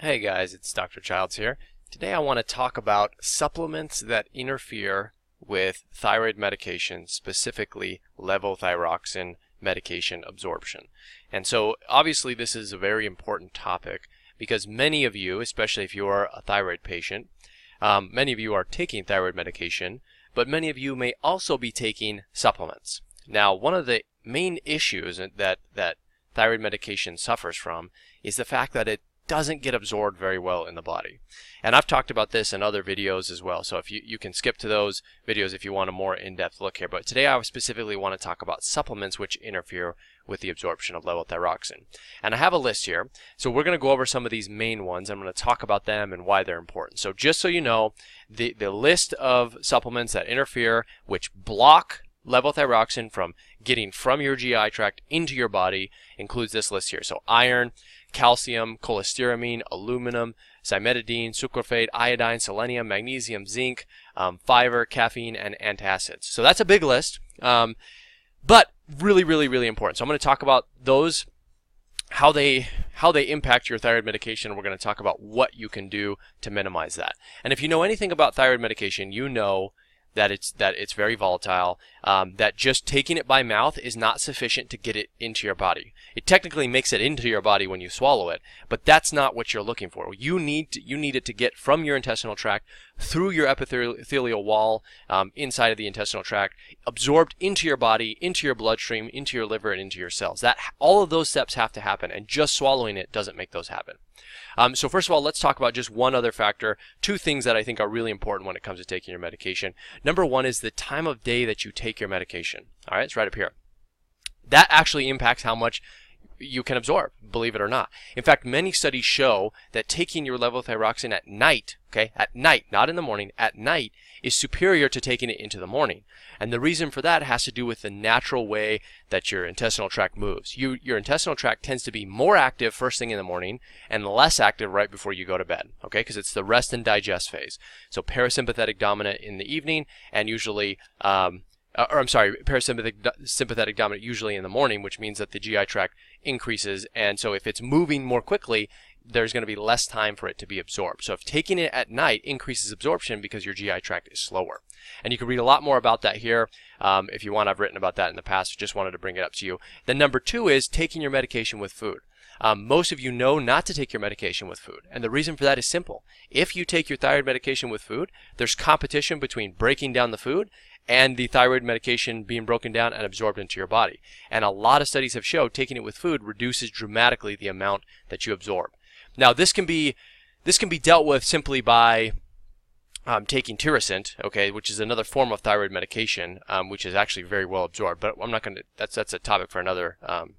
Hey guys, it's Dr. Childs here. Today I want to talk about supplements that interfere with thyroid medication, specifically levothyroxine medication absorption. And so obviously this is a very important topic because many of you, especially if you are a thyroid patient, many of you are taking thyroid medication, but many of you may also be taking supplements. Now, one of the main issues that thyroid medication suffers from is the fact that it doesn't get absorbed very well in the body. And I've talked about this in other videos as well, so if you can skip to those videos if you want a more in-depth look here. But today I specifically want to talk about supplements which interfere with the absorption of levothyroxine. And I have a list here, so we're going to go over some of these main ones. I'm going to talk about them and why they're important. So just so you know, the list of supplements that interfere, which block levothyroxine from getting from your GI tract into your body includes this list here. So iron, calcium, cholestyramine, aluminum, cimetidine, sucralfate, iodine, selenium, magnesium, zinc, fiber, caffeine, and antacids. So that's a big list, but really important. So I'm going to talk about those, how they impact your thyroid medication. We're going to talk about what you can do to minimize that. And if you know anything about thyroid medication, you know that it's very volatile, that just taking it by mouth is not sufficient to get it into your body. It technically makes it into your body when you swallow it, but that's not what you're looking for. You need it to get from your intestinal tract through your epithelial wall, inside of the intestinal tract, absorbed into your body, into your bloodstream, into your liver, and into your cells. All of those steps have to happen, and just swallowing it doesn't make those happen. So first of all, let's talk about just one other factor, two things that I think are really important when it comes to taking your medication. Number one is the time of day that you take your medication. All right, it's right up here. That actually impacts how much you can absorb, believe it or not. In fact, many studies show that taking your levothyroxine at night, okay, at night, not in the morning, at night, is superior to taking it into the morning. And the reason for that has to do with the natural way that your intestinal tract moves. Your intestinal tract tends to be more active first thing in the morning and less active right before you go to bed, okay, because it's the rest and digest phase. So parasympathetic dominant in the evening and usually parasympathetic dominant usually in the morning, which means that the GI tract increases, and so if it's moving more quickly, there's going to be less time for it to be absorbed. So if taking it at night increases absorption because your GI tract is slower. And you can read a lot more about that here if you want. I've written about that in the past. Just wanted to bring it up to you. Then number two is taking your medication with food. Most of you know not to take your medication with food. And the reason for that is simple. If you take your thyroid medication with food, there's competition between breaking down the food and the thyroid medication being broken down and absorbed into your body. And a lot of studies have shown taking it with food reduces dramatically the amount that you absorb. Now, this can be dealt with simply by taking Tirosint, okay, which is another form of thyroid medication, which is actually very well absorbed. But I'm not going to. That's a topic for another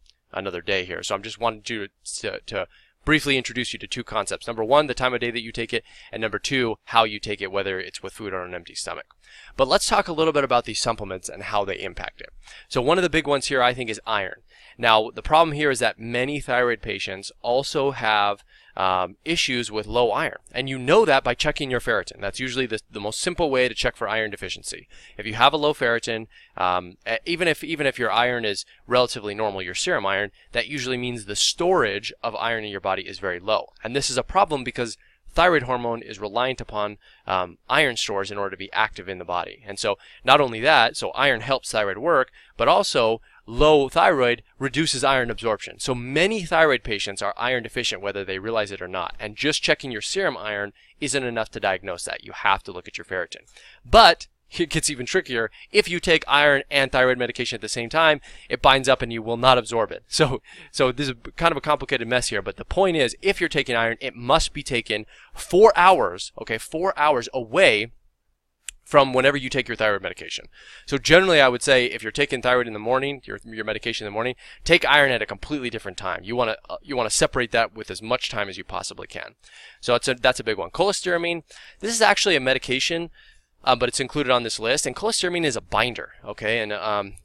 day here. So I'm just wanting to briefly introduce you to two concepts. Number one, the time of day that you take it, and number two, how you take it, whether it's with food or on an empty stomach. But let's talk a little bit about these supplements and how they impact it. So one of the big ones here, I think, is iron. Now, the problem here is that many thyroid patients also have issues with low iron. And you know that by checking your ferritin. That's usually the most simple way to check for iron deficiency. If you have a low ferritin, even if your iron is relatively normal, your serum iron, that usually means the storage of iron in your body is very low. And this is a problem because thyroid hormone is reliant upon iron stores in order to be active in the body. And so not only that, so iron helps thyroid work, but also low thyroid reduces iron absorption. So many thyroid patients are iron deficient whether they realize it or not. And just checking your serum iron isn't enough to diagnose that. You have to look at your ferritin. But it gets even trickier. If you take iron and thyroid medication at the same time, it binds up and you will not absorb it. So this is kind of a complicated mess here, but the point is, if you're taking iron, it must be taken 4 hours, okay, 4 hours away from whenever you take your thyroid medication. So generally I would say if you're taking thyroid in the morning, your medication in the morning, take iron at a completely different time. You want to separate that with as much time as you possibly can. So that's a big one. Cholestyramine, this is actually a medication, but it's included on this list, and cholestyramine is a binder, okay, and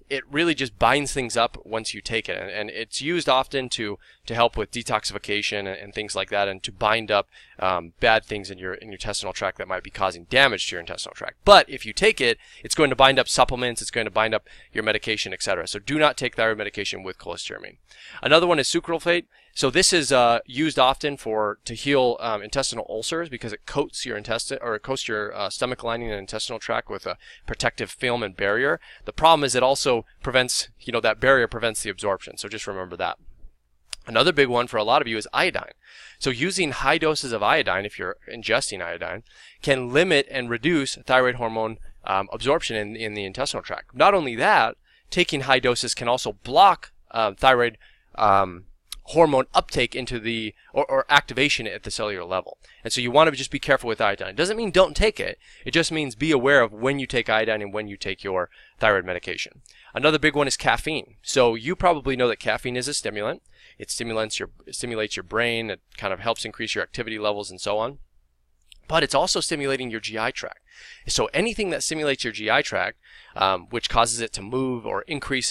it really just binds things up once you take it, and it's used often to help with detoxification and things like that, and to bind up bad things in your intestinal tract that might be causing damage to your intestinal tract. But if you take it, it's going to bind up supplements, it's going to bind up your medication, etc. So do not take thyroid medication with cholestyramine. Another one is sucralfate. So this is used often to heal intestinal ulcers, because it coats your intestine, or it coats your stomach lining and intestinal tract with a protective film and barrier. The problem is it also prevents, that barrier prevents the absorption. So just remember that. Another big one for a lot of you is iodine. So using high doses of iodine, if you're ingesting iodine, can limit and reduce thyroid hormone absorption in the intestinal tract. Not only that, taking high doses can also block thyroid hormone uptake into the or activation at the cellular level. And so you want to just be careful with iodine. It doesn't mean don't take it. It just means be aware of when you take iodine and when you take your thyroid medication. Another big one is caffeine. So you probably know that caffeine is a stimulant. It stimulates your brain. It kind of helps increase your activity levels and so on. But it's also stimulating your GI tract. So anything that stimulates your GI tract, which causes it to move or increase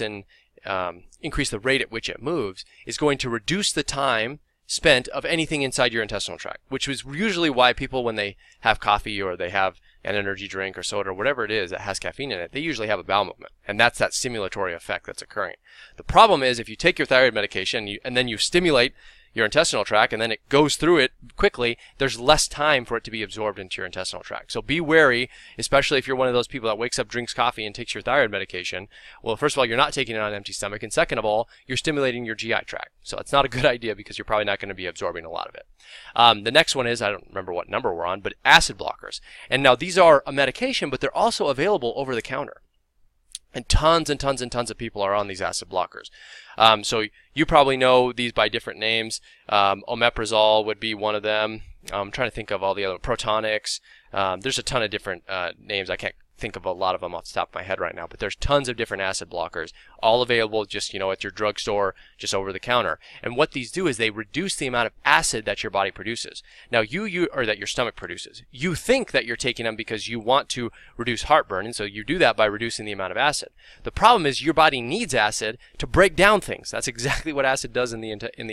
the rate at which it moves, is going to reduce the time spent of anything inside your intestinal tract, which is usually why people, when they have coffee or they have an energy drink or soda or whatever it is that has caffeine in it, they usually have a bowel movement, and that's that stimulatory effect that's occurring. The problem is if you take your thyroid medication and then you stimulate your intestinal tract and then it goes through it quickly, there's less time for it to be absorbed into your intestinal tract. So be wary, especially if you're one of those people that wakes up, drinks coffee, and takes your thyroid medication. Well, first of all, you're not taking it on an empty stomach, and second of all, you're stimulating your GI tract. So it's not a good idea because you're probably not going to be absorbing a lot of it. The next one is, I don't remember what number we're on, but acid blockers. And now these are a medication, but they're also available over the counter. And tons of people are on these acid blockers. So you probably know these by different names. Omeprazole would be one of them. I'm trying to think of all the other. Protonix. There's a ton of different names. I can't think of a lot of them off the top of my head right now, but there's tons of different acid blockers, all available just, at your drugstore, just over the counter. And what these do is they reduce the amount of acid that your body produces. Now or that your stomach produces. You think that you're taking them because you want to reduce heartburn, and so you do that by reducing the amount of acid. The problem is your body needs acid to break down things. That's exactly what acid does in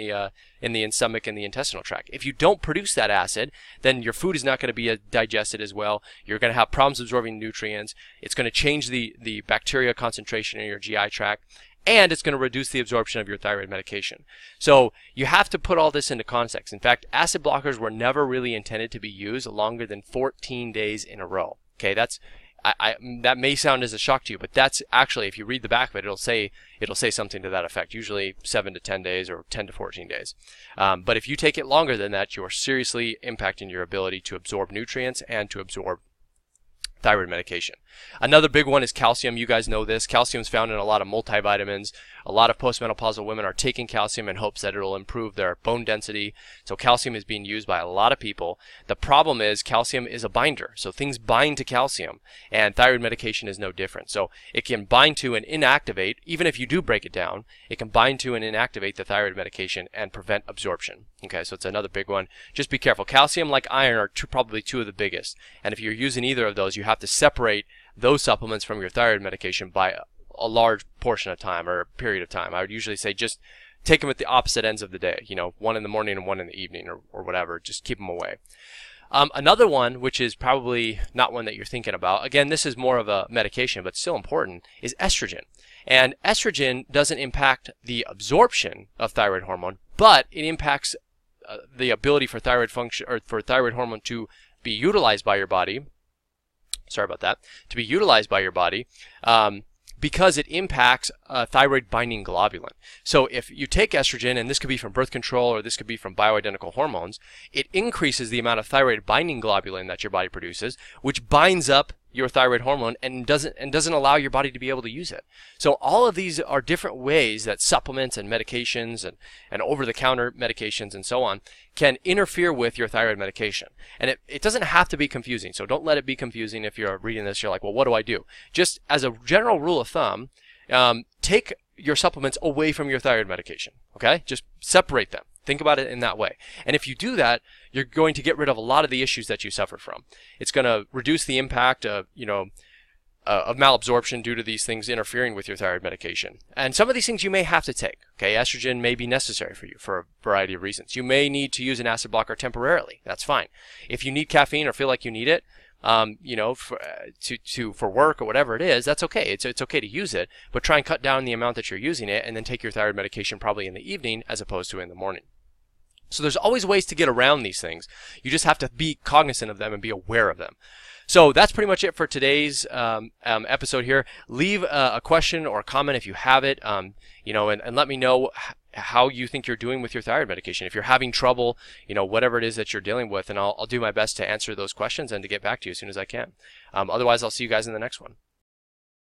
the stomach and the intestinal tract. If you don't produce that acid, then your food is not going to be digested as well. You're going to have problems absorbing nutrients. It's going to change the bacteria concentration in your GI tract, and it's going to reduce the absorption of your thyroid medication. So you have to put all this into context. In fact, acid blockers were never really intended to be used longer than 14 days in a row. Okay, that may sound as a shock to you, but that's actually, if you read the back of it, it'll say something to that effect. Usually 7 to 10 days or 10 to 14 days. But if you take it longer than that, you are seriously impacting your ability to absorb nutrients and to absorb thyroid medication. Another big one is calcium. You guys know this. Calcium is found in a lot of multivitamins. A lot of postmenopausal women are taking calcium in hopes that it'll improve their bone density. So calcium is being used by a lot of people. The problem is calcium is a binder. So things bind to calcium, and thyroid medication is no different. So it can bind to and inactivate, even if you do break it down, it can bind to and inactivate the thyroid medication and prevent absorption. Okay, so it's another big one. Just be careful. Calcium, like iron, are probably two of the biggest. And if you're using either of those, you have to separate those supplements from your thyroid medication by a large portion of time or a period of time. I would usually say just take them at the opposite ends of the day, one in the morning and one in the evening or whatever. Just keep them away. Another one, which is probably not one that you're thinking about, again, this is more of a medication, but still important, is estrogen. And estrogen doesn't impact the absorption of thyroid hormone, but it impacts the ability for thyroid function, or for thyroid hormone to be utilized by your body. Sorry about that. To be utilized by your body, because it impacts thyroid binding globulin. So if you take estrogen, and this could be from birth control or this could be from bioidentical hormones, it increases the amount of thyroid binding globulin that your body produces, which binds up your thyroid hormone and doesn't allow your body to be able to use it. So all of these are different ways that supplements and medications and over-the-counter medications and so on can interfere with your thyroid medication. And it doesn't have to be confusing, so don't let it be confusing. If you're reading this, you're like, well, what do I do? Just as a general rule of thumb, take your supplements away from your thyroid medication, okay? Just separate them. Think about it in that way. And if you do that, you're going to get rid of a lot of the issues that you suffer from. It's going to reduce the impact of, of malabsorption due to these things interfering with your thyroid medication. And some of these things you may have to take. Okay, estrogen may be necessary for you for a variety of reasons. You may need to use an acid blocker temporarily. That's fine. If you need caffeine or feel like you need it, for work or whatever it is, that's okay. It's okay to use it, but try and cut down the amount that you're using it, and then take your thyroid medication probably in the evening as opposed to in the morning. So there's always ways to get around these things. You just have to be cognizant of them and be aware of them. So that's pretty much it for today's episode here. Leave a question or a comment if you have it, and let me know how you think you're doing with your thyroid medication. If you're having trouble, whatever it is that you're dealing with, and I'll do my best to answer those questions and to get back to you as soon as I can. Otherwise, I'll see you guys in the next one.